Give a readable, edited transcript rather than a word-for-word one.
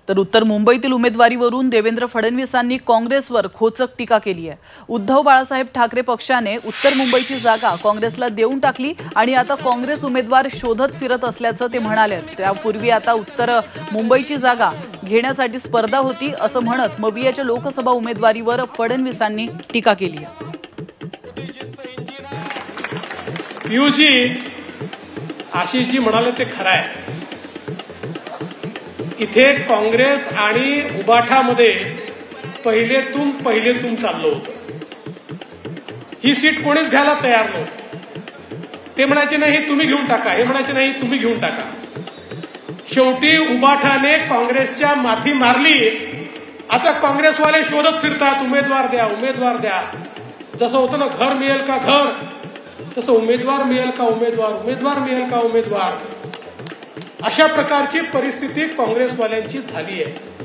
तर उत्तर मुंबईतील उमेदवारीवरून देवेंद्र फडणवीसांनी काँग्रेसवर खोचक टीका केली आहे। उद्धव बाळासाहेब ठाकरे पक्षाने उत्तर मुंबईची जागा काँग्रेसला देऊन टाकली आणि आता काँग्रेस उमेदवार शोधत फिरत असल्याचं ते म्हणाले। त्यापूर्वी आता उत्तर मुंबईची जागा घेण्यासाठी स्पर्धा होती असं म्हणत मवियाच्या लोकसभा उमेदवारीवर फडणवीसांनी टीका केली आहे। पीयूजी आशिषजी म्हणाले ते खरं आहे। इथे काँग्रेस आणि उबाठामध्ये पहिलेतून चाललो होतं। ही सीट कोणीच घ्यायला तयार नव्हतं। ते म्हणायचे नाही तुम्ही घेऊन टाका, हे म्हणायचे नाही तुम्ही घेऊन टाका। शेवटी उबाठाने काँग्रेसच्या माथी मारली। आता काँग्रेसवाले शोधत फिरतात उमेदवार द्या, उमेदवार द्या। जसं होतं ना घर मिळेल का घर, तसं उमेदवार मिळेल का उमेदवार, उमेदवार मिळेल का उमेदवार, अशा प्रकारची परिस्थिती काँग्रेसवाल्यांची झाली आहे।